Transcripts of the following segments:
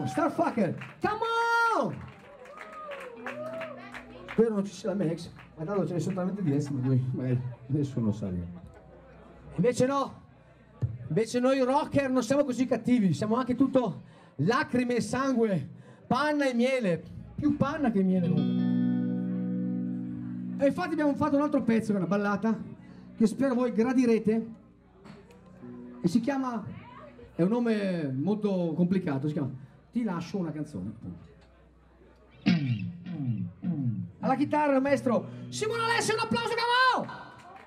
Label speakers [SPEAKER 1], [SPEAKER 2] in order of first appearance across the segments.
[SPEAKER 1] on, Starfucker, come on! Spero non ci sia la Max, ma tanto ce ne sono talmente diversi, ma noi magari nessuno lo sa. Invece no, invece noi rocker non siamo così cattivi, siamo anche tutto lacrime e sangue, panna e miele, più panna che miele. E infatti abbiamo fatto un altro pezzo, una ballata, che spero voi gradirete, e si chiama, è un nome molto complicato, si chiama Ti lascio una canzone. Alla chitarra il maestro Simone Alessi, un applauso, come on!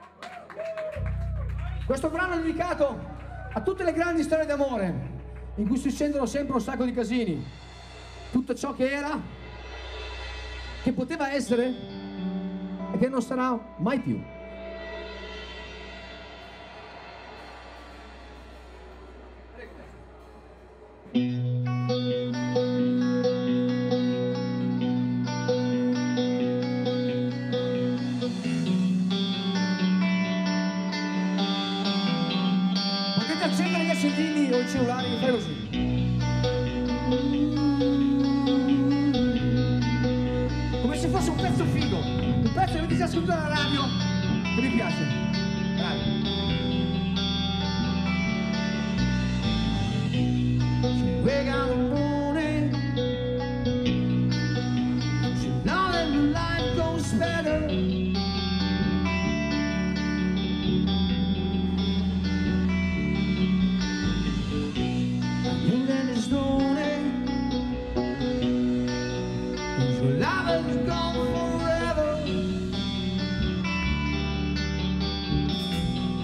[SPEAKER 1] Questo brano è dedicato a tutte le grandi storie d'amore in cui si sentono sempre un sacco di casini, tutto ciò che era, che poteva essere e che non sarà mai più. Potete accendere gli accendini o i cellulari, fai così. Come se fosse un pezzo figo, un pezzo che avete già sentito alla radio, che mi piace. Bravi. Wake up in the morning, you know that life goes better. You let it snow, your love is gone forever.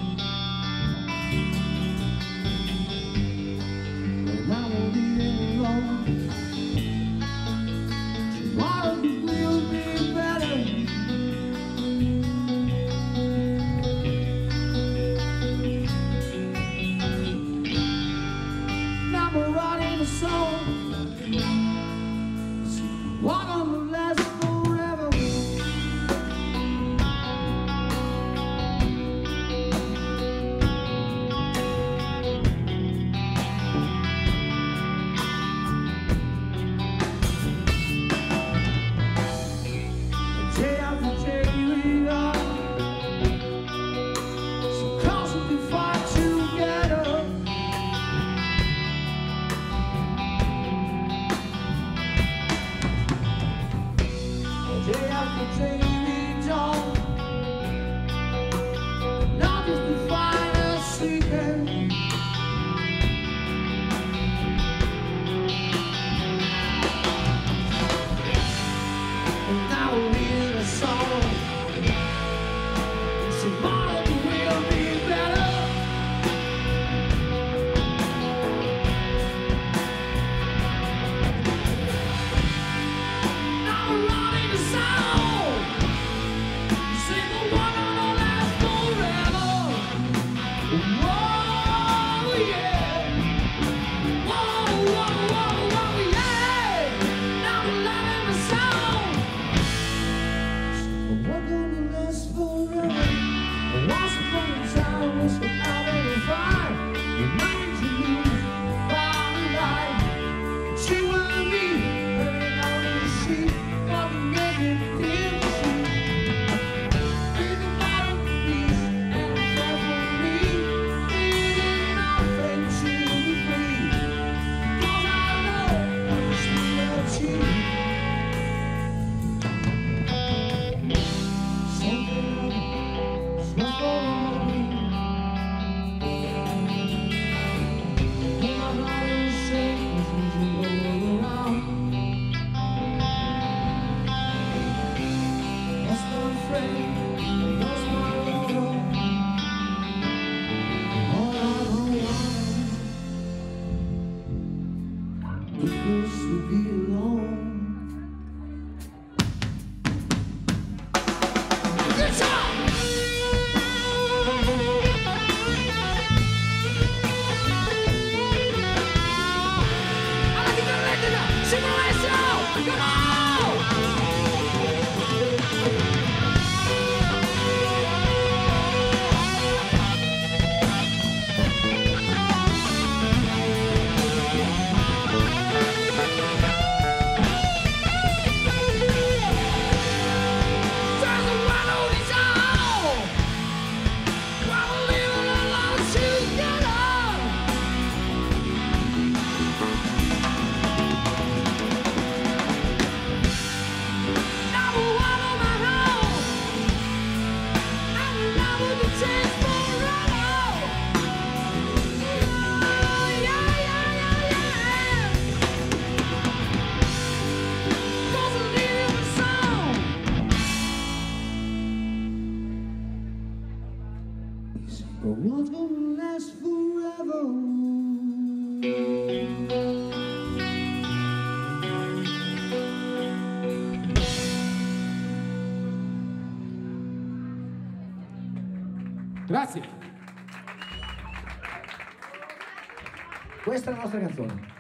[SPEAKER 2] Grazie.
[SPEAKER 1] Questa è la nostra canzone.